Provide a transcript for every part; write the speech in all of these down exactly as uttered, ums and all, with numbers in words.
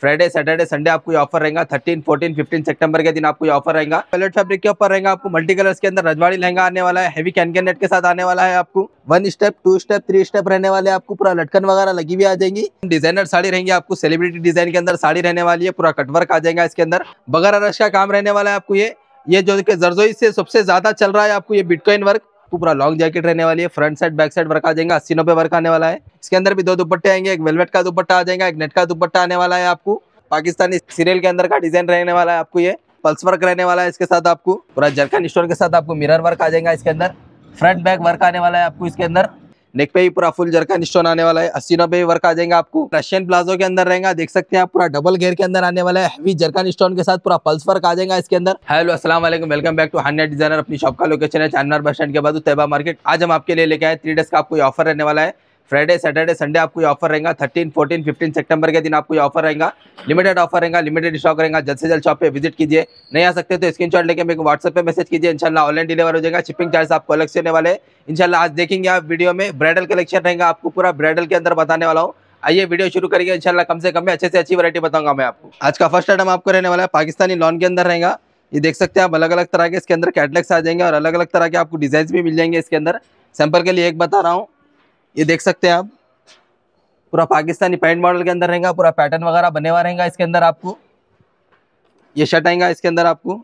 Friday Saturday Sunday आपको ये offer रहेगा। थर्टीन फोर्टीन फिफ्टीन सितंबर के दिन आपको ये ऑफर रहेगा। वेलवेट फैब्रिक के ऊपर रहेगा आपको मल्टी कलर्स के अंदर रजवाड़ी लहंगा आने वाला है। हेवी कैनकन नेट के साथ आने वाला है। आपको one step two step three step रहने वाले, आपको पूरा लटकन वगैरह लगी हुई आ जाएंगी। डिजाइनर साड़ी रहेंगी, आपको सेलिब्रिटी डिजाइन के अंदर साड़ी रहने वाली है। पूरा कटवर्क आ जाएगा इसके अंदर, बगैर रश का काम रहने वाला है। आपको ये ये जो जरदोई से सबसे ज्यादा चल रहा है, आपको ये बिटकॉइन वर्क, पूरा लॉन्ग जैकेट रहने वाली है। Front side back side work आ जाएगा। अस्सी नब्बे वर्क आने वाला है। इसके अंदर भी दो दुपट्टे आएंगे, एक वेलवेट का दुपट्टा आ जाएगा, एक नेट का दुपट्टा आने वाला है। आपको पाकिस्तानी सीरियल के अंदर का डिजाइन रहने वाला है। आपको ये पल्स वर्क रहने वाला है। इसके साथ आपको पूरा जरकन स्टोन के साथ आपको मिरर वर्क आ जाएगा। इसके अंदर फ्रंट बैक वर्क आने वाला है। आपको इसके अंदर नेक पे ही पूरा फुल जरकन स्टोन आने वाला है। अस्सी नब्बे वर्क आ जाएगा। आपको रशियन प्लाजो के अंदर रहेगा, देख सकते हैं आप, पूरा डबल घेर के अंदर आने वाला है। हेवी जरकन स्टोन के साथ पूरा पल्स वर्क आ जाएगा इसके अंदर। हेलो अस्सलाम वालेकुम, वेलकम बैक टू हन्या डिजाइनर। अपनी शॉप का लोकेशन है चारमीनार बस स्टैंड के बाद तैयबा मार्केट। आज हम आपके लिए लेके आए थ्री डेज का आपको ऑफर रहने वाला है। फ्राइडे सैटरडे संडे आपको ये ऑफर रहेगा। थर्टीन फोर्टीन फिफ्टीन सितंबर के दिन आपको ये ऑफर रहेगा। लिमिटेड ऑफर रहेगा, लिमिटेड स्टॉक रहेगा। जल्द से जल्द शॉप पे विजिट कीजिए। नहीं आ सकते तो स्क्रीनशॉट लेके मेरे को व्हाट्सएप पे मैसेज कीजिए। इंशाल्लाह ऑनलाइन डिलीवर हो जाएगा। शिपिंग चार्ज आपको अलग से होने वाले हैं। इंशाल्लाह आज देखेंगे आप वीडियो में ब्राइडल कलेक्शन रहेगा, आपको पूरा ब्राइडल के अंदर बताने वाला हूँ। आइए वीडियो शुरू करेंगे। इंशाल्लाह कम से कम में अच्छे से अच्छी वैरायटी बताऊंगा मैं आपको। आज का फर्स्ट आइटम आपको रहने वाला है पाकिस्तानी लॉन के अंदर रहेगा। ये देख सकते हैं आप, अलग अलग तरह के इसके अंदर कैटलॉग्स आ जाएंगे और अलग अलग तरह के आपको डिजाइन भी मिल जाएंगे इसके अंदर। सैंपल के लिए एक बता रहा हूँ, ये देख सकते हैं आप, पूरा पाकिस्तानी पैंट मॉडल के अंदर रहेगा। पूरा पैटर्न वगैरह बने हुआ रहेगा इसके अंदर। आपको ये शर्ट आएगा इसके अंदर, आपको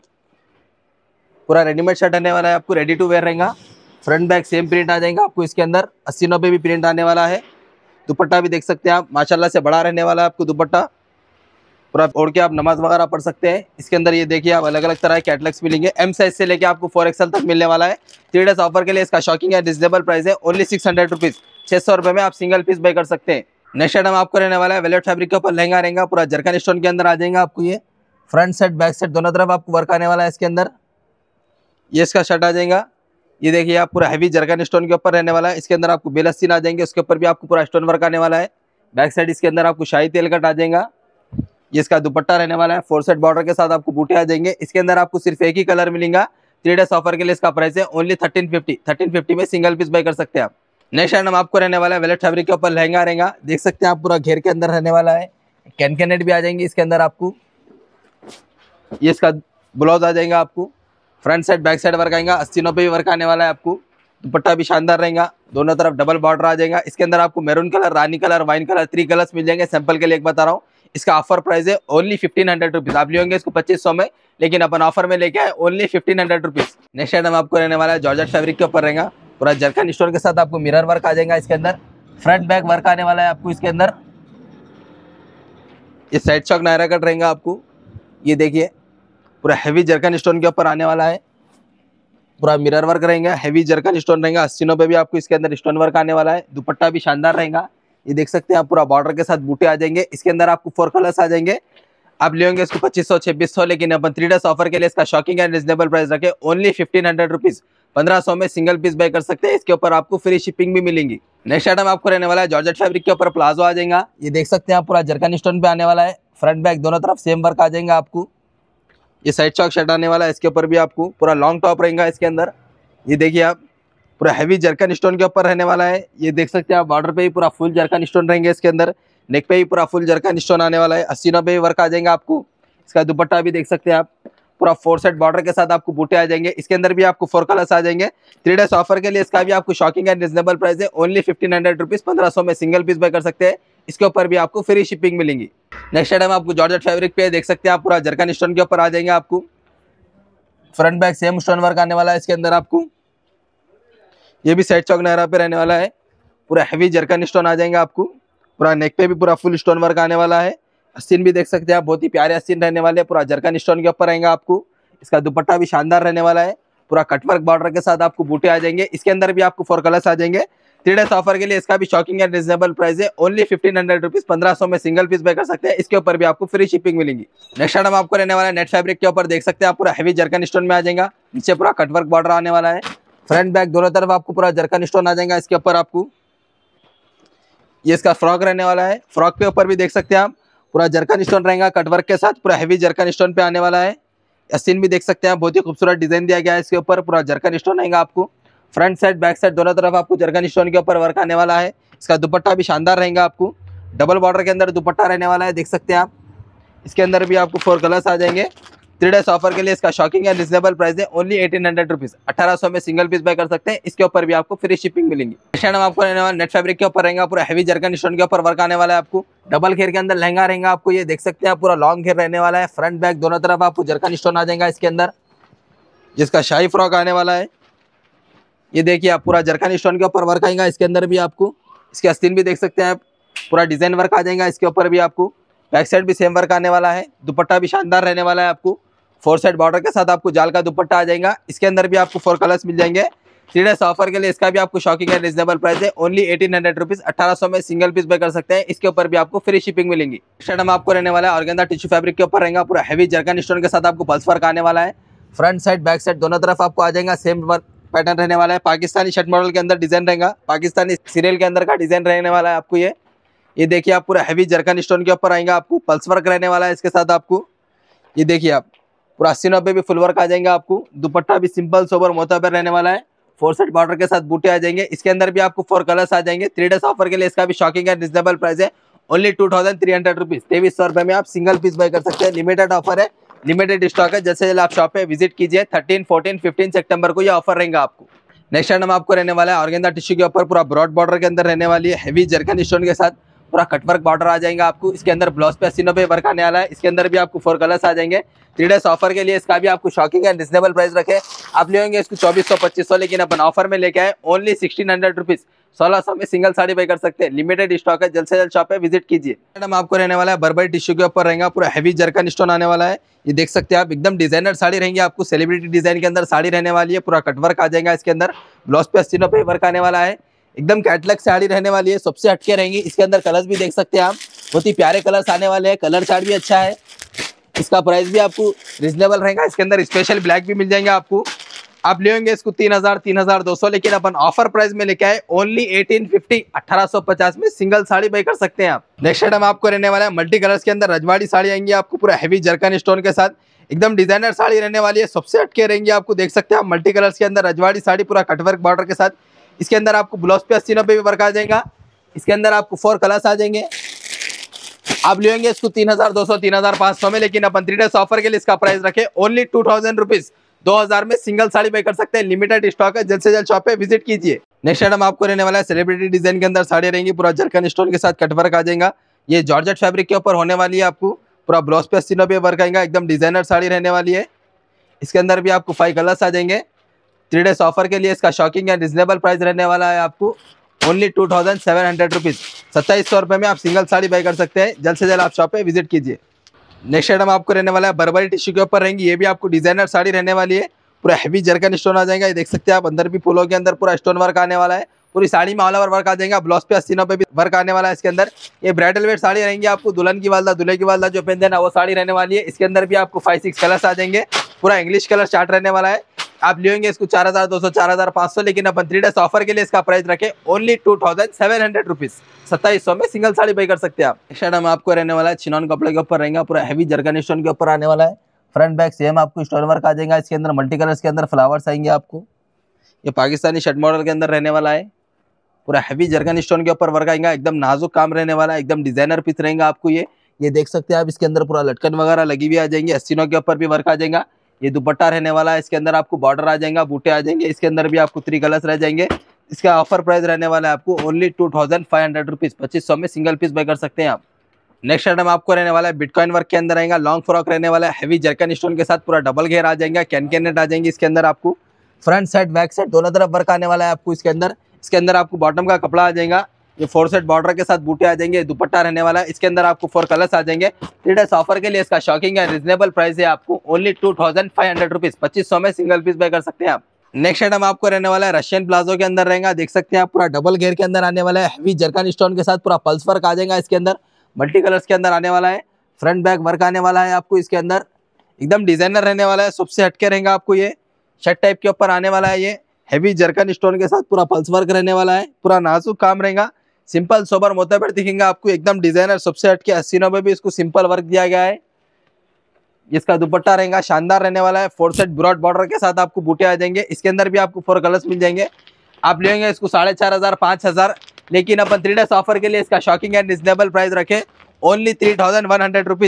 पूरा रेडीमेड शर्ट आने वाला है। आपको रेडी टू वेयर रहेगा। फ्रंट बैक सेम प्रिंट आ जाएगा आपको इसके अंदर। अस्सी नब्बे भी प्रिंट आने वाला है। दुपट्टा भी देख सकते हैं आप, माशाल्लाह से बड़ा रहने वाला है। आपको दुपट्टा पूरा ओढ़ के आप नमाज वगैरह पढ़ सकते हैं। इसके अंदर ये देखिए आप, अलग अलग तरह के कैटलॉग्स मिलेंगे। एम साइज से लेके आपको फोर एक्सएल तक मिलने वाला है। थ्री डेज ऑफर के लिए इसका शॉकिंग है, रिजनेबल प्राइस है। ओनली सिक्स हंड्रेड रुपीज, छह सौ रुपए में आप सिंगल पीस बाय कर सकते हैं। नेक्स्ट आइटम आपको रहने वाला है वेलवेट फैब्रिक के ऊपर लहंगा रहेगा। पूरा जरकन स्टोन के अंदर आ जाएगा। आपको ये फ्रंट साइड बैक साइड दोनों तरफ आपको वर्क आने वाला है इसके अंदर। ये इसका शर्ट आ जाएगा। ये देखिए आप, पूरा हैवी जरकन स्टोन के ऊपर रहने वाला है। इसके अंदर आपको बेलस्तीन आ जाएंगे, उसके ऊपर भी आपको पूरा स्टोन वर्क आने वाला है। बैक साइड इसके अंदर आपको शाही तेल कट आ जाएगा। ये इसका दुपट्टा रहने वाला है। फोर साइड बॉर्डर के साथ आपको बूटे आ जाएंगे। इसके अंदर आपको सिर्फ एक ही कलर मिलेगा। थ्री डेज ऑफर के लिए इसका प्राइस है only thirteen fifty. Thirteen fifty में सिंगल पीस बाय कर सकते हैं आप। नेक्स्ट आइटम आपको रहने वाला है वेलवेट फैब्रिक के ऊपर लहंगा रहेगा। देख सकते हैं आप, पूरा घेर के अंदर रहने वाला है। कैन नेट भी आ जाएंगे इसके अंदर। आपको ये इसका ब्लाउज आ जाएगा। आपको front side back side work आएगा। अस्सी नब्बे भी वर्क आने वाला है। आपको दुपट्टा भी शानदार रहेगा, दोनों तरफ डबल बॉर्डर आ जाएगा। इसके अंदर आपको मैरून कलर, रानी colour, wine colour, three colours मिल जाएंगे। सैंपल के लिए एक बता रहा हूँ, इसका ऑफर प्राइस है ओनली फिफ्टीन हंड्रेड रुपीज। आप लेंगे इसको पच्चीस सौ में, लेकिन अपन ऑफर में लेके आए only fifteen hundred rupees. Next item आपको रहने वाला है जॉर्जेट फैब्रिक के ऊपर रहेगा। पूरा जरकन स्टोन के साथ आपको मिरर वर्क आ जाएगा इसके अंदर। फ्रंट बैक वर्क आने वाला है आपको इसके अंदर। ये साइड चौक नायरा कट रहेगा। आपको ये देखिए, पूरा हैवी जरकन स्टोन के ऊपर आने वाला है। पूरा मिरर वर्क रहेगा, हैवी जरकन स्टोन रहेगा। अस्सी नब्बे भी आपको इसके अंदर स्टोन वर्क आने वाला है। दुपट्टा भी शानदार रहेगा। ये देख सकते हैं आप, पूरा बॉर्डर के साथ बूटे आ जाएंगे। इसके अंदर आपको फोर कलर्स आ जाएंगे। आप लेंगे इसको पच्चीस सौ छब्बीस सौ, लेकिन अपन थ्री डेज ऑफर के लिए इसका शॉकिंग एंड रिजनेबल प्राइस रखे ओनली फिफ्टीन हंड्रेड रुपीज। पंद्रह सौ में सिंगल पीस बाय कर सकते हैं। इसके ऊपर आपको फ्री शिपिंग भी मिलेंगी। नेक्स्ट आइटम आपको रहने वाला है जॉर्जेट फैब्रिक के ऊपर प्लाजो आ जाएगा। ये देख सकते हैं आप, पूरा जरकन स्टोन पे आने वाला है। फ्रंट बैक दोनों तरफ सेम वर्क आ जाएगा। आपको ये साइड चौक शर्ट आने वाला है। इसके ऊपर भी आपको पूरा लॉन्ग टॉप रहेगा इसके अंदर। ये देखिए आप, पूरा हैवी जरकन स्टोन के ऊपर रहने वाला है। ये देख सकते हैं आप, बॉर्डर पे ही पूरा फुल जरकन स्टोन रहेंगे इसके अंदर। नेक पे ही पूरा फुल जरकन स्टोन आने वाला है। अस्सी नब्बे वर्क आ जाएगा। आपको इसका दुपट्टा भी देख सकते हैं आप, पूरा फोर साइड बॉर्डर के साथ आपको बूटे आ जाएंगे। इसके अंदर भी आपको फोर कलर्स आ जाएंगे। थ्री डेज ऑफर के लिए इसका भी आपको शॉकिंग एंड रिजनेबल प्राइस है ओनली फिफ्टीन हंड्रेड रुपीज। पंद्रह सौ में सिंगल पीस बाय कर सकते हैं। इसके ऊपर भी आपको फ्री शिपिंग मिलेंगी। नेक्स्ट आइटम आपको जॉर्जेट फैब्रिक पे देख सकते हैं आप, पूरा जरकन स्टोन के ऊपर आ जाएंगे। आपको front back same stone work आने वाला है इसके अंदर। आपको ये भी साइड चौक नायरा पे रहने वाला है। पूरा हैवी जरकन स्टोन आ जाएंगे। आपको पूरा नेक पे भी पूरा फुल स्टोन वर्क आने वाला है। अस्तीन भी देख सकते हैं आप, बहुत ही प्यारे अस्तीन रहने वाले हैं। पूरा जरकन स्टोन के ऊपर रहेगा। आपको इसका दुपट्टा भी शानदार रहने वाला है। पूरा कटवर्क बॉर्डर के साथ आपको बूटे आ जाएंगे। इसके अंदर भी आपको फोर कलर्स आ जाएंगे। थ्री डेज ऑफर के लिए इसका भी शॉकिंग एंड रिजनेबल प्राइस है ओनली फिफ्टीन हंड्रेड रुपीज। पंद्रह सौ में सिंगल पीस बाय कर सकते हैं। इसके ऊपर भी आपको फ्री शिपिंग मिलेगी। नेक्स्ट आइटम आपको रहने वाला है नेट फैब्रिक के ऊपर। देख सकते हैं आप, पूरा हैवी जरकन स्टोन में आ जाएगा। नीचे पूरा कटवर्क बॉर्डर आने वाला है। फ्रंट बैक दोनों तरफ आपको पूरा जरकन स्टोन आ जाएगा। इसके ऊपर आपको ये इसका फ्रॉक रहने वाला है। फ्रॉक के ऊपर भी देख सकते हैं आप, पूरा जरकन स्टोन रहेगा कटवर्क के साथ। पूरा हैवी जरकन स्टोन पे आने वाला है। अस्तीन भी देख सकते हैं, बहुत ही खूबसूरत डिजाइन दिया गया है। इसके ऊपर पूरा जरकन स्टोन आएगा। आपको फ्रंट साइड बैक साइड दोनों तरफ आपको जरकन स्टोन के ऊपर वर्क आने वाला है। इसका दुपट्टा भी शानदार रहेगा। आपको डबल बॉर्डर के अंदर दुपट्टा रहने वाला है। देख सकते हैं आप, इसके अंदर भी आपको फोर कलर्स आ जाएंगे। थ्री डेज ऑफर के लिए इसका शॉकिंग एंड रिजनेबल प्राइस है ओनली एटीन हंड्रेड रुपीज। अठारह सौ में सिंगल पीस बाय कर सकते हैं। इसके ऊपर भी आपको फ्री शिपिंग मिलेंगी। नेक्स्ट आइटम आपको रहने वाला नेट फैब्रिक के ऊपर रहेगा, पूरा हैवी जरकन स्टोन के ऊपर वर्क आने वाला है। आपको डबल घेर के अंदर लहंगा रहेगा। आपको ये देख सकते हैं, पूरा लॉन्ग घेर रहने वाला है। फ्रंट बैक दोनों तरफ आपको जरकन स्टोन आ जाएगा इसके अंदर, जिसका शाही फ्रॉक आने वाला है। ये देखिए आप, पूरा जरकन स्टोन के ऊपर वर्क आएगा इसके अंदर भी। आपको इसके आस्तीन भी देख सकते हैं आप, पूरा डिजाइन वर्क आ जाएगा इसके ऊपर भी। आपको बैक साइड भी सेम वर्क आने वाला है। दुपट्टा भी शानदार रहने वाला है। आपको फोर साइड बॉर्डर के साथ आपको जाल का दुपट्टा आ जाएगा। इसके अंदर भी आपको फोर कलर्स मिल जाएंगे। थ्री डेज ऑफर के लिए इसका भी आपको शॉकिंग एंड रिजनेबल प्राइस है ओनली एटीन हंड्रेड रुपीज। अठारह सौ में सिंगल पीस बाय कर सकते हैं। इसके ऊपर भी आपको फ्री शिपिंग मिलेंगी। नेक्स्ट आइटम आपको रहने वाला है ऑर्गेन्जा टिश्यू फैब्रिक के ऊपर रहेगा, पूरा हैवी जरकन स्टोन के साथ आपको पल्स वर्क आने वाला है। फ्रंट साइड बैक साइड दोनों तरफ आपको आ जाएगा सेम वर्क पैटर्न रहने वाला है। पाकिस्तानी शर्ट मॉडल के अंदर डिजाइन रहेगा, पाकिस्तानी सीरियल के अंदर का डिजाइन रहने वाला है आपको। ये ये देखिए आप, पूरा हैवी जरकन स्टोन के ऊपर आएगा। आपको पल्स वर्क रहने वाला है इसके साथ। आपको ये देखिए आप, पूरा अस्सी नब्बे भी फुल वर्क आ जाएंगे। आपको दुपट्टा भी सिंपल सोबर मोताबर रहने वाला है। फोर साइड बॉर्डर के साथ बूटे आ जाएंगे। इसके अंदर भी आपको फोर कलर्स आ जाएंगे। थ्री डेज ऑफर के लिए इसका भी शॉकिंग एंड रिजनेबल प्राइस है only two thousand three hundred rupees. तेईस सौ रुपए में आप सिंगल पीस बाय कर सकते हैं। लिमिटेड ऑफर है, लिमिटेड स्टॉक है। जैसे जल्द आप शॉप पे विजिट कीजिए। थर्टीन फोर्टीन फिफ्टीन सितंबर को ये ऑफर रहेगा आपको। नेक्स्ट आइटम आपको रहने वाला है ऑर्गेन्जा टिश्यू के ऊपर, पूरा ब्रॉड बॉर्डर के अंदर रहने वाली है। हैवी जरकन स्टोन के साथ पूरा कटवर्क बॉर्डर आ जाएगा आपको। इसके अंदर ब्लाउज पे अस्सी नब्बे वर्क आने वाला है। इसके अंदर भी आपको फोर कलर्स आ जाएंगे। थ्री डेज ऑफर के लिए इसका भी आपको शॉकिंग एंड रिजनेबल प्राइस रखे। आप लेंगे इसको चौबीस सौ पच्चीस सौ, लेकिन अपन ऑफर में लेके आए ओनली सिक्सटीन हंड्रेड रुपीज। सोलह सौ में सिंगल साड़ी बाय कर सकते हैं। लिमिटेड स्टॉक है, जल्द से जल्द शॉप पे विजिट कीजिए। मैडम आपको रहने वाला है बर्बरी टिश्यू के ऊपर रहेगा, पूरा हैवी जरकन स्टोन आने वाला है। ये देख सकते हैं आप, एकदम डिजाइनर साड़ी रहेंगी। आपको सेलिब्रिटी डिजाइन के अंदर साड़ी रहने वाली है। पूरा कटवर्क आ जाएगा इसके अंदर। ब्लाउज पे अस्सी नब्बे वर्क आने वाला है। एकदम कैटलॉग साड़ी रहने वाली है, सबसे हटके रहेंगी। इसके अंदर कलर्स भी देख सकते हैं आप, बहुत ही प्यारे कलर्स आने वाले हैं। कलर चार्ट भी अच्छा है। इसका प्राइस भी आपको रिजनेबल रहेगा। इसके अंदर स्पेशल ब्लैक भी मिल जाएंगे आपको। आप लेंगे इसको तीन हजार तीन हजार दो सौ, लेकिन अपन ऑफर प्राइस में लेके आए ओनली एटीन फिफ्टी। अठारह सौ पचास में सिंगल साड़ी बाय कर सकते हैं आप। नेक्स्ट आइटम आपको रहने वाला है मल्टी कलर्स के अंदर रजवाड़ी साड़ी आएंगी आपको, पूरा हैवी जरकन स्टोन के साथ। एकदम डिजाइनर साड़ी रहने वाली है, सबसे हटके रहेंगी। आपको देख सकते हैं आप, मल्टी कलर्स के अंदर रजवाड़ी साड़ी, पूरा कटवर्क बॉर्डर के साथ। इसके अंदर आपको ब्लाउज पे अस्सी नब्बे भी वर्क आ जाएगा। इसके अंदर आपको फोर कलर्स आ जाएंगे। आप लेंगे इसको तीन हजार दो सौ तीन हजार पाँच सौ में, लेकिन अपन थ्री डेज ऑफर के लिए इसका प्राइस रखे ओनली टू थाउजेंड रुपीज। दो हजार में सिंगल साड़ी बाय कर सकते हैं। लिमिटेड स्टॉक है, जल्द से जल्द शॉप पे विजिट कीजिए। नेक्स्ट आइटम आपको रहने वाला है सेलिब्रिटी डिजाइन के अंदर साड़ी रहेंगी, पूरा जरकन स्टोन के साथ कटवर्क आ जाएगा। ये जॉर्जेट फैब्रिक के ऊपर होने वाली है। आपको पूरा ब्लाउज पे अस्सी नब्बे वर्क आएगा। एकदम डिजाइनर साड़ी रहने वाली है। इसके अंदर भी आपको फाइव कलर्स आ जाएंगे। थ्री डेज ऑफर के लिए इसका शॉकिंग एंड रिजनेबल प्राइस रहने वाला है आपको only two thousand seven hundred rupees. सत्ताईस सौ रुपये में आप सिंगल साड़ी बाय कर सकते हैं। जल्द से जल्द आप शॉप पे विजिट कीजिए। नेक्स्ट आइटम आपको रहने वाला है बर्बरी टिश्यू के ऊपर रहेंगी। ये भी आपको डिजाइनर साड़ी रहने वाली है। पूरा हैवी जरकन स्टोन आ जाएगा। ये देख सकते हैं आप, अंदर भी फूलों के अंदर पूरा स्टोन वर्क आने वाला है। पूरी साड़ी में ऑल ओवर वर्क आ जाएगा। ब्लाउज पे अस्सी नब्बे भी वर्क आने वाला है इसके अंदर। ये ब्राइडल वेयर साड़ी रहेंगी। आपको दुल्हन की वालदा दूल्हे की वालदा जो पहनते हैं ना, वो साड़ी रहने वाली है। इसके अंदर भी आपको फाइव सिक्स कलर्स आ जाएंगे। पूरा इंग्लिश कलर चार्ट रहने वाला है। आप लेंगे इसको चार हजार दो सौ चार हजार पाँच सौ, लेकिन अपन थ्री डेज ऑफर के लिए इसका प्राइस रखे only two thousand seven hundred rupees. सत्ताईस सौ में सिंगल साड़ी बाय कर सकते हैं आप। नेक्स्ट आइटम आपको रहने वाला है चिनॉन कपड़े के ऊपर रहेगा, पूरा हैवी जरकन स्टोन के ऊपर आने वाला है। फ्रंट बैक सेम आपको स्टोन वर्क आ जाएगा। इसके अंदर मल्टी कलर्स के अंदर फ्लावर्स आएंगे आपको। ये पाकिस्तानी शर्ट मॉडल के अंदर रहने वाला है। पूरा हैवी जरकन स्टोन के ऊपर वर्क आएगा। एकदम नाजुक काम रहने वाला है। एकदम डिजाइनर पीस रहेगा आपको। ये ये देख सकते हैं आप, इसके अंदर पूरा लटकन वगैरह लगी हुई आ जाएंगी। अस्सीनों के ऊपर भी वर्क आ जाएगा। ये दुपट्टा रहने वाला है। इसके अंदर आपको बॉर्डर आ जाएगा, बूटे आ जाएंगे। इसके अंदर भी आपको थ्री कलर्स रह जाएंगे। इसका ऑफर प्राइस रहने वाला है आपको only two thousand five hundred rupees. पच्चीस सौ में सिंगल पीस बाय कर सकते हैं आप। नेक्स्ट आइटम आपको रहने वाला है बिटकॉइन वर्क के अंदर रहेगा। लॉन्ग फ्रॉक रहने वाला है। हैवी जरकन स्टोन के साथ पूरा डबल घेर आ जाएगा। कैन कैन नेट आ जाएंगे। इसके अंदर आपको फ्रंट साइड बैक साइड दोनों तरफ वर्क आने वाला है आपको इसके अंदर। इसके अंदर आपको बॉटम का कपड़ा आ जाएगा। ये फोर साइड बॉर्डर के साथ बूटे आ जाएंगे। दुपट्टा रहने वाला है। इसके अंदर आपको फोर कलर्स आ जाएंगे। थ्री डेज ऑफर के लिए इसका शॉकिंग है रिजनेबल प्राइस है आपको only two thousand five hundred rupees. पच्चीस सौ में सिंगल पीस बाय कर सकते हैं आप। नेक्स्ट आइटम आपको रहने वाला है रशियन प्लाजो के अंदर रहेगा। देख सकते हैं आप, पूरा डबल घेर के अंदर आने वाला है। हैवी जरकन स्टोन के साथ पूरा पल्स वर्क आ जाएगा। इसके अंदर मल्टी कलर्स के अंदर आने वाला है। फ्रंट बैक वर्क आने वाला है आपको इसके अंदर। एकदम डिजाइनर रहने वाला है। सबसे हटके रहेगा आपको। ये शर्ट टाइप के ऊपर आने वाला है। ये हैवी जरकन स्टोन के साथ पूरा पल्स वर्क रहने वाला है। पूरा नाजुक काम रहेगा। सिंपल सोबर मोताबर दिखेगा आपको। एकदम डिजाइनर सबसे हटके अस्सीनों में भी इसको सिंपल वर्क दिया गया है। इसका दुपट्टा रहेगा शानदार रहने वाला है। फोर साइड ब्रॉड बॉर्डर के साथ आपको बूटे आ जाएंगे। इसके अंदर भी आपको फोर कलर्स मिल जाएंगे। आप लेंगे इसको साढ़े चार हजार पाँच हजार, लेकिन अपन थ्री डेज ऑफर के लिए इसका शॉकिंग एंड रिजनेबल प्राइस रखे only three thousand one hundred rupees.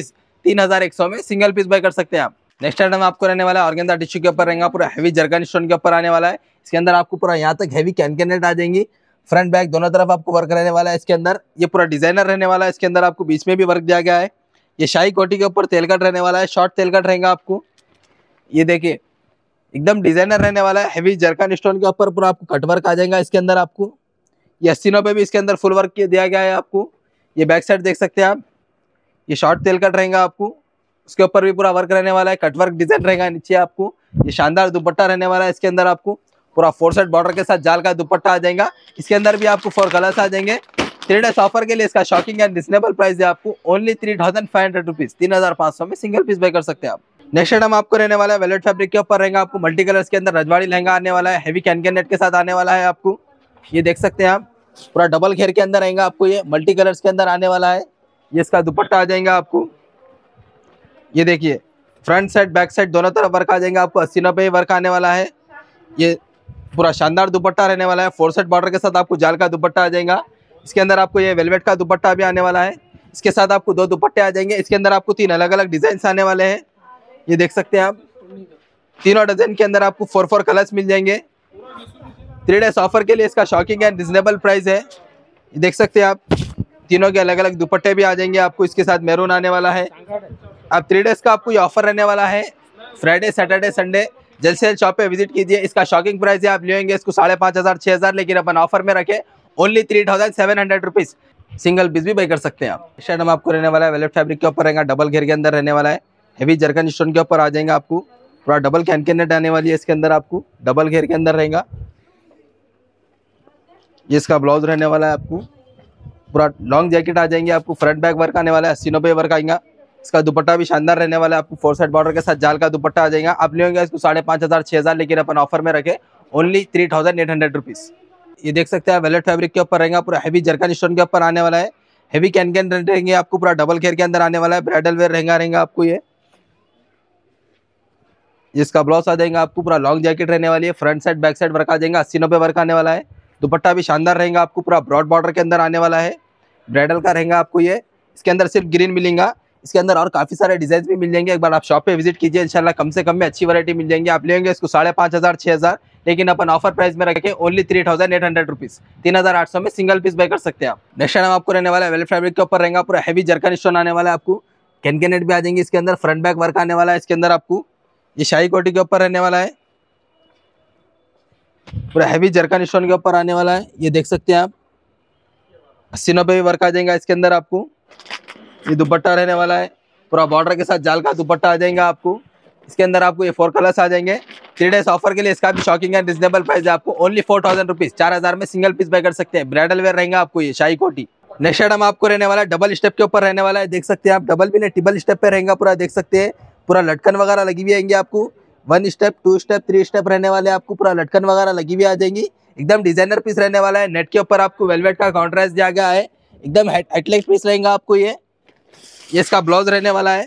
तीन हजार एक सौ में सिंगल पीस बाय कर सकते हैं आप। नेक्स्ट आइटम आपको रहने वाला है ऑर्गेन्जा टिश्यू के ऊपर रहेगा, पूरा हेवी जरकन स्टोन के ऊपर आने वाला है। इसके अंदर आपको पूरा यहाँ तक हेवी कैन कैन नेट आ जाएंगी, फ्रंट बैक दोनों तरफ आपको वर्क रहने वाला है। इसके अंदर ये पूरा डिजाइनर रहने वाला है, इसके अंदर आपको बीच में भी वर्क दिया गया है। ये शाही कोटी के ऊपर तेल कट रहने वाला है, शॉर्ट तेल कट रहेगा आपको। ये देखिए एकदम डिजाइनर रहने वाला है, हेवी जरकन स्टोन के ऊपर पूरा आपको कट वर्क आ जाएगा। इसके अंदर आपको ये अस्सीनों पे भी इसके अंदर फुल वर्क दिया गया है आपको। ये बैक साइड देख सकते हैं आप, ये शॉर्ट तेल कट रहेगा आपको, उसके ऊपर भी पूरा वर्क रहने वाला है, कट वर्क डिजाइन रहेगा नीचे आपको। ये शानदार दुपट्टा रहने वाला है, इसके अंदर आपको पूरा फोर साइड बॉर्डर के साथ जाल का दुपट्टा आ जाएगा। इसके अंदर भी आपको फोर कलर्स आ जाएंगे। थ्री डेज ऑफर के लिए इसका शॉकिंग एंड रिजनेबल प्राइस है आपको only three thousand five hundred rupees, तीन हजार पाँच सौ में सिंगल पीस बाय कर सकते हैं आप। नेक्स्ट आइटम आपको रहने वाला है वेलवेट फैब्रिक के ऊपर रहेगा, आपको मल्टी कलर्स के अंदर रजवाड़ी लहंगा आने वाला है, हेवी कैन कैन नेट के साथ आने वाला है आपको। ये देख सकते हैं आप, पूरा डबल घेर के अंदर रहेगा आपको, ये मल्टी कलर्स के अंदर आने वाला है। ये इसका दुपट्टा आ जाएगा आपको। ये देखिए फ्रंट साइड बैक साइड दोनों तरफ वर्क आ जाएगा आपको, अस्सी नब्बे वर्क आने वाला है। ये पूरा शानदार दुपट्टा रहने वाला है, फोर साइड बॉर्डर के साथ आपको जाल का दुपट्टा आ जाएगा। इसके अंदर आपको ये वेलवेट का दुपट्टा भी आने वाला है, इसके साथ आपको दो दुपट्टे आ जाएंगे। इसके अंदर आपको तीन अलग अलग डिजाइन आने वाले हैं। ये देख सकते हैं आप, तीनों डिजाइन के अंदर आपको फोर फोर कलर्स मिल जाएंगे। थ्री डेज ऑफर के लिए इसका शॉकिंग एंड रिजनेबल प्राइस है। ये देख सकते हैं आप, तीनों के अलग अलग दुपट्टे भी आ जाएंगे आपको। इसके साथ मैरून आने वाला है। अब थ्री डेज का आपको ये ऑफर रहने वाला है, फ्राइडे सैटरडे संडे। जल्द से जल्द शॉप पे विजिट कीजिए। इसका शॉकिंग प्राइस है, आप लेंगे इसको साढ़े पाँच हज़ार छः हज़ार, लेकिन अपन ऑफर में रखे only three thousand seven hundred rupees, single piece भी बाई कर सकते हैं आप। इस आइटम आपको रहने वाला है वेलवेट फैब्रिक के ऊपर रहेगा, डबल घेर के अंदर रहने वाला है, हेवी जरकन स्टोन के ऊपर आ जाएगा आपको। पूरा डबल कैन कैन नेट आने वाली है, इसके अंदर आपको डबल घेर के अंदर रहेगा। ये इसका ब्लाउज रहने वाला है आपको, पूरा लॉन्ग जैकेट आ जाएंगे आपको, फ्रंट बैक वर्क आने वाला है, अस्सी नब्बे वर्क आएगा। इसका दुपट्टा भी शानदार रहने वाला है आपको, फोर साइड बॉर्डर के साथ जाल का दुपट्टा आ जाएगा। आप लेंगे इसको साढ़े पाँच हज़ार छः हज़ार, लेकिन अपन ऑफर में रखे only three thousand eight hundred rupees. ये देख सकते हैं वेलवेट फैब्रिक के ऊपर रहेगा, पूरा हेवी जरकन स्टोन के ऊपर आने वाला है, हेवी कैन कैन रहेंगे आपको, पूरा डबल घेर के अंदर आने वाला है। ब्राइडल वेयर रहेगा रहेगा आपको। ये इसका ब्लाउज आ जाएगा आपको, पूरा लॉन्ग जैकेट रहने वाली है, front side back side work आ जाएगा, अस्सी नब्बे वर्क आने वाला है। दुपट्टा भी शानदार रहेगा आपको, पूरा ब्रॉड बॉर्डर के अंदर आने वाला है, ब्राइडल का रहेगा आपको। ये इसके अंदर सिर्फ ग्रीन मिलेगा, इसके अंदर और काफ़ी सारे डिजाइन भी मिल जाएंगे। एक बार आप शॉप पे विजिट कीजिए, इंशाल्लाह कम से कम में अच्छी वैरायटी मिल जाएंगी। आप लेंगे इसको साढ़े पाँच हज़ार छः हज़ार, लेकिन अपन ऑफर प्राइस में रखें only three thousand eight hundred rupees, तीन हज़ार आठ सौ में सिंगल पीस बाय कर सकते हैं आप। नेक्स्ट टाइम आपको रहने वाला है वेलवेट फैब्रिक के ऊपर रहेगा, पूरा हेवी जरकन स्टोन आने वाला है आपको, कैन कैन नेट भी आ जाएंगे इसके अंदर, फ्रंट बैक वर्क आने वाला है। इसके अंदर आपको ये शाही कोटी के ऊपर रहने वाला है, पूरा हेवी जरकन स्टोन के ऊपर आने वाला है। ये देख सकते हैं आप, अस्सी नब्बे वर्क आ जाएगा इसके अंदर आपको। ये दुपट्टा रहने वाला है, पूरा बॉर्डर के साथ जाल का दुपट्टा आ जाएगा आपको। इसके अंदर आपको ये फोर कलर्स आ जाएंगे। थ्री डेज ऑफर के लिए इसका भी शॉकिंग एंड रिजनेबल प्राइस है आपको ओनली फोर थाउजेंड रुपीज, चार हजार में सिंगल पीस बाय कर सकते हैं। ब्राइडल वेयर रहेगा आपको ये शाही कोटी। नेक्स्ट आइटम आपको रहने वाला है डबल स्टेप के ऊपर रहने वाला है, देख सकते हैं आप, डबल भी नहीं ट्रिपल स्टेप पे रहेगा पूरा, देख सकते हैं पूरा लटकन वगैरह लगी हुई आएंगी आपको। One step two step three step रहने वाले आपको, पूरा लटकन वगैरह लगी हुई आ जाएंगी। एकदम डिजाइनर पीस रहने वाला है। नेट के ऊपर आपको वेलवेट का कॉन्ट्रास्ट दिया गया है, एकदम हाईलाइट पीस रहेगा आपको। ये ये इसका ब्लाउज रहने वाला है,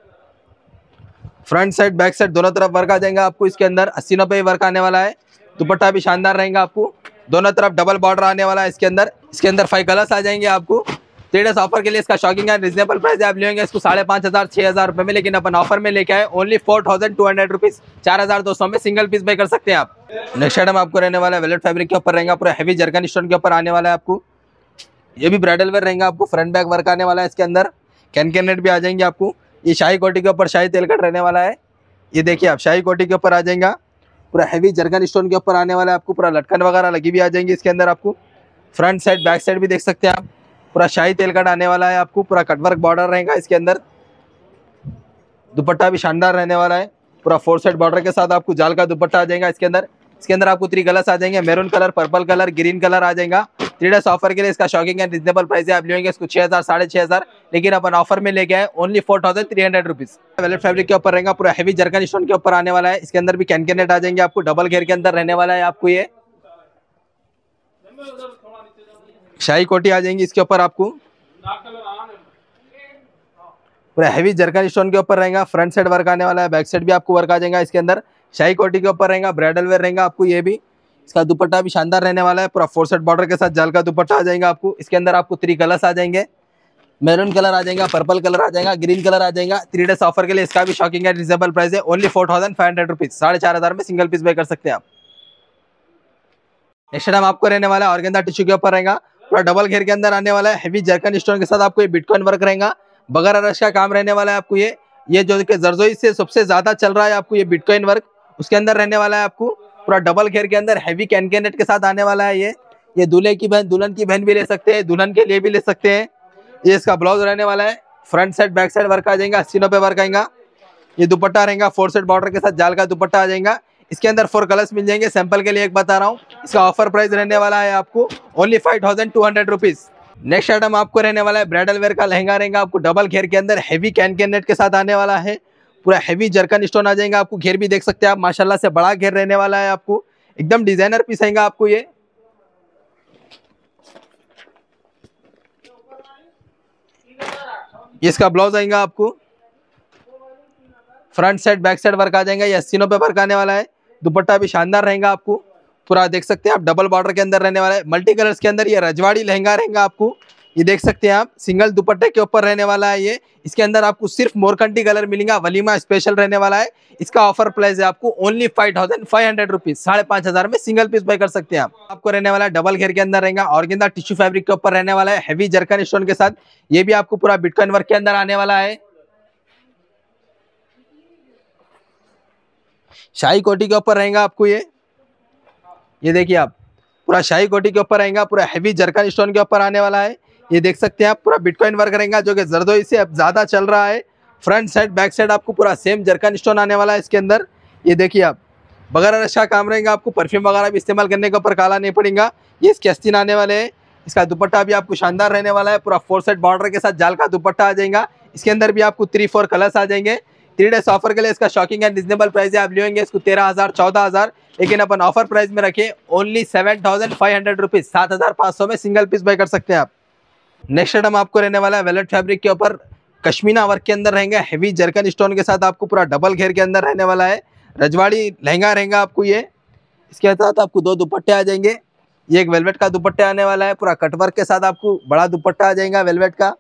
फ्रंट साइड बैक साइड दोनों तरफ वर्क आ जाएगा आपको। इसके अंदर अस्सी नब्बे वर्क आने वाला है। दुपट्टा भी शानदार रहेगा आपको, दोनों तरफ डबल बॉर्डर आने वाला है इसके अंदर। इसके अंदर फाइव कलर्स आ जाएंगे आपको। थ्री डेज ऑफर के लिए इसका शॉकिंग एंड रिजनेबल प्राइस है, आप लेंगे इसको साढ़े पाँच हज़ार छः हज़ार रुपये में, लेकिन अपन ऑफर में लेके आए only four thousand two hundred rupees, चार हज़ार दो सौ में सिंगल पीस बाय कर सकते हैं आप। नेक्स्ट आइटम आपको रहने वाला है वेलवेट फैब्रिक के ऊपर रहेगा, पूरा हेवी जरकन स्टोन के ऊपर आने वाला है आपको। ये भी ब्राइडल वेयर रहेगा आपको, फ्रंट बैक वर्क आने वाला है। इसके अंदर कैन कैन नेट भी आ जाएंगे आपको। ये शाही कोटी के ऊपर शाही तेल कट रहने वाला है। ये देखिए आप, शाही कोटी के ऊपर आ जाएगा, पूरा हेवी जरकन स्टोन के ऊपर आने वाला है आपको। पूरा लटकन वगैरह लगी भी आ जाएंगी इसके अंदर आपको। फ्रंट साइड बैक साइड भी देख सकते हैं आप, पूरा शाही तेल कट आने वाला है आपको। पूरा कटवर्क बॉर्डर रहेगा इसके अंदर। दुपट्टा भी शानदार रहने वाला है, पूरा फोर साइड बॉर्डर के साथ आपको जाल का दुपट्टा आ जाएगा इसके अंदर। इसके अंदर आपको थ्री कलर्स आ जाएंगे, maroon colour, purple colour, green colour आ जाएगा। थ्री डेज ऑफर के लिए इसका शॉकिंग एंड रिजनेबल प्राइस है, आप लेंगे इसको छह हज़ार साढ़े छह हज़ार, लेकिन अपन ऑफर में लेके आए only four thousand three hundred rupees. Velvet fabric के ऊपर रहेगा, पूरा हेवी जरकन स्टोन के ऊपर आने वाला है। इसके अंदर भी कैन कैन नेट आ जाएंगे आपको, डबल घेर के अंदर रहने वाला है आपको। ये शाही कोटी आ जाएंगी इसके ऊपर आपको, पूरा हेवी जरकन स्टोन के ऊपर रहेगा। फ्रंट साइड वर्क आने वाला है, बैक साइड भी आपको वर्क आ जाएगा इसके अंदर। शाही कोटी के ऊपर रहेगा, ब्राइडल वेयर रहेगा आपको। ये भी इसका दुपट्टा भी शानदार रहने वाला है, पूरा फोर साइड बॉर्डर के साथ जाल का दुपट्टा आ जाएगा आपको। इसके अंदर आपको थ्री कलर्स आ जाएंगे। मैरून कलर आ जाएगा, पर्पल कलर आ जाएगा, ग्रीन कलर आ जाएगा। थ्री डेज ऑफर के लिए इसका भी शॉकिंग है, रिजनेबल प्राइस है, only four thousand five hundred rupees, साढ़े चार हजार में सिंगल पीस बाय कर सकते हैं आप। नेक्स्ट टाइम आपको रहने वाला है ऑर्गेन्जा टिश्यू के ऊपर रहेगा, पूरा डबल घेर के अंदर आने वाला है, हेवी जरकन स्टोन के साथ आपको ये बिटकॉइन वर्क रहेगा, बगैर रश का काम रहने वाला है आपको। ये ये जो कि जरदोई से सबसे ज्यादा चल रहा है आपको ये बिटकॉइन वर्क, उसके अंदर रहने वाला है आपको। पूरा डबल घेर के अंदर हेवी कैनकेनेट के साथ आने वाला है। ये ये दूल्हे की बहन दुल्हन की बहन भी ले सकते हैं, दुल्हन के लिए भी ले सकते हैं। ये इसका ब्लाउज रहने वाला है, front side back side work आ जाएगा, अस्सीनों पे वर्क आएगा। ये दुपट्टा रहेगा, फोर सेट बॉर्डर के साथ जाल का दुपट्टा आ जाएगा। इसके अंदर फोर कलर्स मिल जाएंगे, सैंपल के लिए एक बता रहा हूँ। इसका ऑफर प्राइस रहने वाला है आपको only five thousand two hundred rupees. Next item आपको रहने वाला है ब्राइडल वेयर का लहंगा रहेगा, आपको डबल घेर के अंदर हेवी कैन कैन नेट के साथ आने वाला है। पूरा हेवी जरकन स्टोन आ जाएगा, आपको घेर भी देख सकते हैं आप, माशाल्लाह से बड़ा घेर रहने वाला है आपको, एकदम डिजाइनर पीस आएगा आपको। ये इसका ब्लाउज आएगा आपको, front side back side work आ जाएगा, ये अस्सीनों पे वर्क आने वाला है। दुपट्टा भी शानदार रहेगा आपको, पूरा देख सकते हैं आप, डबल बॉर्डर के अंदर रहने वाला है, मल्टी कलर्स के अंदर ये रजवाड़ी लहंगा रहेगा आपको। ये देख सकते हैं आप, सिंगल दुपट्टे के ऊपर रहने वाला है ये। इसके अंदर आपको सिर्फ मोरकंटी कलर मिलेगा, वलीमा स्पेशल रहने वाला है। इसका ऑफर प्राइस है आपको only five thousand five hundred rupees, साढ़े पांच हजार में सिंगल पीस बाय कर सकते हैं आप। आपको रहने वाला है डबल घेर के अंदर रहेगा, ऑर्गेन्जा टिश्यू फैब्रिक के ऊपर रहने वाला है, हेवी जरकन स्टोन के साथ। ये भी आपको पूरा बिटकॉइन वर्क के अंदर आने वाला है। शाही कोटी के ऊपर रहेगा आपको ये ये देखिए आप, पूरा शाही कोटी के ऊपर रहेगा, पूरा हेवी जरकन स्टोन के ऊपर आने वाला है। ये देख सकते हैं आप, पूरा बिटकॉइन वर्क रहेगा जो कि जरदोई से अब ज्यादा चल रहा है। फ्रंट साइड बैक साइड आपको पूरा सेम जरकन स्टोन आने वाला है इसके अंदर। ये देखिए आप, बगैर अच्छा काम रहेगा, आपको परफ्यूम वगैरह भी इस्तेमाल करने के ऊपर काला नहीं पड़ेगा। ये इसके अस्तीन आने वाले हैं। इसका दुपट्टा भी आपको शानदार रहने वाला है, पूरा फोर साइड बॉर्डर के साथ जाल का दुपट्टा आ जाएगा। इसके अंदर भी आपको थ्री फोर कलर्स आ जाएंगे। थ्री डेज ऑफर के लिए इसका शॉकिंग एंड रिजनेबल प्राइस है, आप लेंगे इसको तेरह हजार चौदह हजार, लेकिन अपन ऑफर प्राइस में रखे only seven thousand five hundred rupees, सात हजार पाँच सौ में सिंगल पीस बाय कर सकते हैं आप। नेक्स्ट आइटम आपको रहने वाला है वेलवेट फैब्रिक के ऊपर कश्मीना वर्क के अंदर रहेंगे, हेवी जरकन स्टोन के साथ आपको पूरा डबल घेर के अंदर रहने वाला है। रजवाड़ी लहंगा रहेगा आपको ये। इसके साथ आपको दो दुपट्टे आ जाएंगे, ये एक वेलवेट का दुपट्टा आने वाला है, पूरा कटवर्क के साथ आपको बड़ा दुपट्टा आ जाएगा वेलवेट का।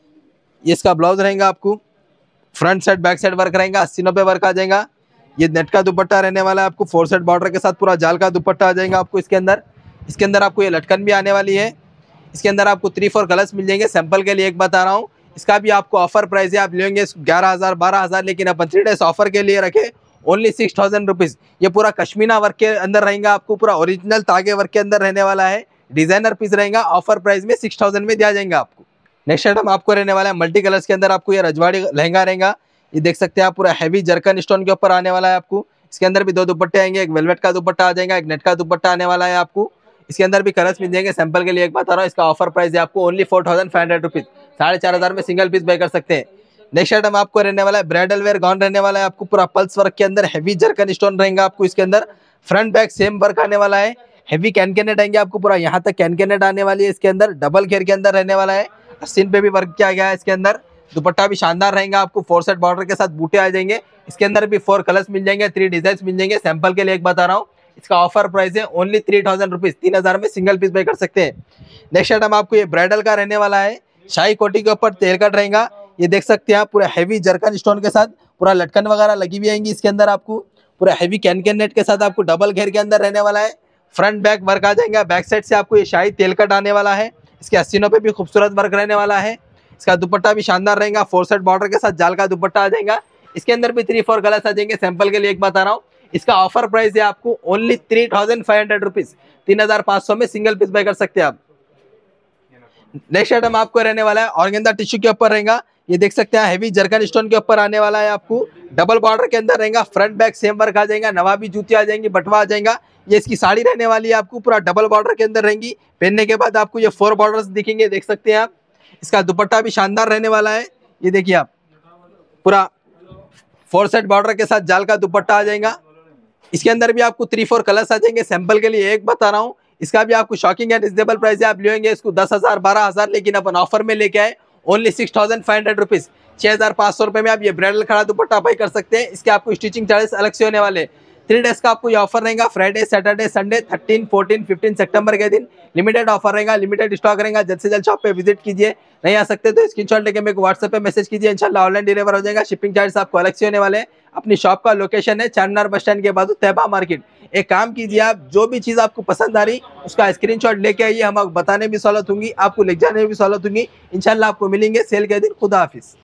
ये इसका ब्लाउज रहेगा आपको, front side back side work रहेगा, अस्सीनों पे वर्क आ जाएगा। ये नेट का दुपट्टा रहने वाला है आपको, फोर साइड बॉर्डर के साथ पूरा जाल का दुपट्टा आ जाएगा आपको इसके अंदर। इसके अंदर आपको ये लटकन भी आने वाली है। इसके अंदर आपको थ्री फोर कलर्स मिल जाएंगे, सैंपल के लिए एक बता रहा हूँ। इसका भी आपको ऑफर प्राइस है, आप लेंगे ग्यारह हजार बारह हजार, लेकिन अपन थ्री डेज ऑफर के लिए रखे ओनली सिक्स थाउजेंड रुपीज। ये पूरा कश्मीना वर्क के अंदर रहेगा आपको, पूरा ओरिजिनल तागे वर्क के अंदर रहने वाला है, डिजाइनर पीस रहेगा। ऑफर प्राइस में सिक्स थाउजेंड में दिया जाएगा आपको। नेक्स्ट आइटम आपको रहने वाला है मल्टी कलर्स के अंदर, आपको ये रजवाड़ी लहंगा रहेगा। ये देख सकते हैं आप, पूरा हैवी जरकन स्टोन के ऊपर आने वाला है आपको। इसके अंदर भी दो दुपट्टे आएंगे, एक वेलवेट का दुपट्टा आ जाएगा, एक नेट का दुपट्टा आने वाला है आपको। इसके अंदर भी कलर्स मिल जाएंगे, सैंपल के लिए एक बता रहा हूँ। इसका ऑफर प्राइस है आपको only four thousand five hundred rupees, साढ़े चार हजार में सिंगल पीस बाय कर सकते हैं। नेक्स्ट आइटम आपको रहने वाला है ब्राइडल वेयर गाउन रहने वाला है आपको, पूरा पल्स वर्क के अंदर हेवी जरकन स्टोन रहेगा आपको। इसके अंदर फ्रंट बैक सेम वर्क आने वाला है, हेवी कैनकेनेट आएंगे आपको, पूरा यहाँ तक कैनकेनेट आने वाली है। इसके अंदर डबल घेर के अंदर रहने वाला है, सीन पे भी वर्क किया गया है इसके अंदर। दुपट्टा भी शानदार रहेगा आपको, फोर सेट बॉर्डर के साथ बूटे आ जाएंगे। इसके अंदर भी फोर कलर्स मिल जाएंगे, थ्री डिजाइन मिल जाएंगे, सैंपल के लिए एक बता रहा हूँ। इसका ऑफर प्राइस है ओनली थ्री थाउजेंड रुपीज, तीन हजार में सिंगल पीस बाय कर सकते हैं। नेक्स्ट आइटम आपको ये ब्राइडल का रहने वाला है, शाही कोटी के ऊपर तेल कट रहेगा। ये देख सकते हैं आप, पूरा हैवी जरकन स्टोन के साथ पूरा लटकन वगैरह लगी हुई आएंगी इसके अंदर आपको। पूरा हैवी कैन कैन नेट के साथ आपको डबल घेर के अंदर रहने वाला है, फ्रंट बैक वर्क आ जाएगा। बैक साइड से आपको ये शाही तेल कट आने वाला है, इसके अस्सीनों पे भी खूबसूरत वर्क रहने वाला है। इसका दुपट्टा भी शानदार रहेगा, फोर साइड बॉर्डर के साथ जाल का दुपट्टा आ जाएगा। इसके अंदर भी थ्री फोर कलर्स आ जाएंगे, सैंपल के लिए एक बता रहा हूँ। इसका ऑफर प्राइस है आपको only three thousand five hundred rupees, तीन हजार पाँच सौ में सिंगल पीस बाय कर सकते हैं आप। नेक्स्ट आइटम आपको रहने वाला है ऑर्गेन्जा टिश्यू के ऊपर रहेगा। ये देख सकते हैं हैवी जरकन स्टोन के ऊपर आने वाला है आपको, डबल बॉर्डर के अंदर रहेगा, फ्रंट बैक सेम वर्क आ जाएगा, नवाबी जूती आ जाएंगी, बटवा आ जाएगा। ये इसकी साड़ी रहने वाली है आपको, पूरा डबल बॉर्डर के अंदर रहेंगी। पहनने के बाद आपको ये फोर बॉर्डर्स दिखेंगे, देख सकते हैं आप। इसका दुपट्टा भी शानदार रहने वाला है, ये देखिए आप, पूरा फोर सेट बॉर्डर के साथ जाल का दुपट्टा आ जाएगा। इसके अंदर भी आपको थ्री फोर कलर्स आ जाएंगे, सैंपल के लिए एक बता रहा हूँ। इसका भी आपको शॉकिंग एंड रिजनेबल प्राइस है, आप लेंगे इसको दस हजार बारह हजार, लेकिन अपन ऑफर में लेके आए only six thousand five hundred rupees, छह हजार पाँच सौ रुपए में आप ये ब्राइडल खड़ा दुपट्टा बाय कर सकते हैं। इसके आपको स्टिचिंग चार्जेस अलग से होने वाले, थ्री डेज का आपको ये ऑफर रहेगा, Friday Saturday Sunday thirteen fourteen fifteen सितंबर के दिन लिमिटेड ऑफर रहेगा, लिमिटेड स्टॉक रहेगा। जल्द से जल्द शॉप पे विजिट कीजिए, नहीं आ सकते तो स्क्रीनशॉट लेके मेरे को व्हाट्सएप पे मैसेज कीजिए, इंशाल्लाह ऑनलाइन डिलीवर हो जाएगा। शिपिंग चार्ज आपको अलग से होने वाले हैं। अपनी शॉप का लोकेशन है चारमीनार बस स्टैंड के बाद तैयबा मार्केट। एक काम कीजिए, आप जो भी चीज़ आपको पसंद आ रही उसका स्क्रीनशॉट लेके आइए, हम बताने में भी सहूलत होंगी, आपको ले जाने में भी सहूलत होंगी। इंशाल्लाह आपको मिलेंगे सेल के दिन। खुदा हाफिज़।